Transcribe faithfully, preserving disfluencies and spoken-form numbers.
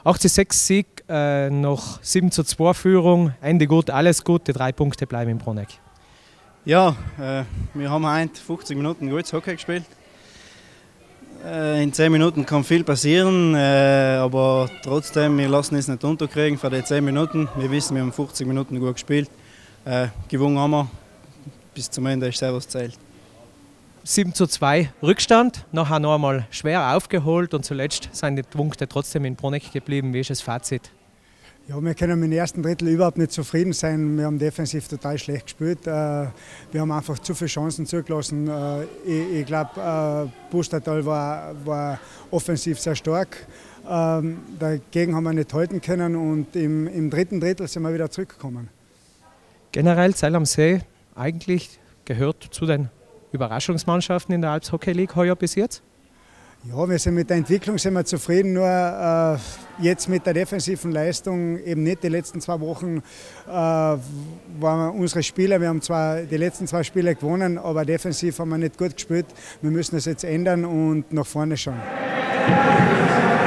acht zu sechs Sieg äh, nach sieben zu zwei Führung. Ende gut, alles gut, die drei Punkte bleiben in Bruneck. Ja, äh, wir haben heute fünfzig Minuten gutes Hockey gespielt. Äh, in zehn Minuten kann viel passieren, äh, aber trotzdem, wir lassen es nicht unterkriegen für die zehn Minuten. Wir wissen, wir haben fünfzig Minuten gut gespielt. Äh, gewonnen haben wir, bis zum Ende ist selber zählt. sieben zu zwei Rückstand, nachher noch einmal schwer aufgeholt und zuletzt sind die Punkte trotzdem in Bruneck geblieben. Wie ist das Fazit? Ja, wir können mit dem ersten Drittel überhaupt nicht zufrieden sein. Wir haben defensiv total schlecht gespielt. Wir haben einfach zu viele Chancen zugelassen. Ich, ich glaube, Pustertal war, war offensiv sehr stark. Dagegen haben wir nicht halten können und im, im dritten Drittel sind wir wieder zurückgekommen. Generell Zeil am See eigentlich gehört zu den Überraschungsmannschaften in der Alps Hockey League heuer bis jetzt? Ja, wir sind mit der Entwicklung sind wir zufrieden, nur äh, jetzt mit der defensiven Leistung eben nicht. Die letzten zwei Wochen äh, waren unsere Spieler, wir haben zwar die letzten zwei Spiele gewonnen, aber defensiv haben wir nicht gut gespielt. Wir müssen das jetzt ändern und nach vorne schauen.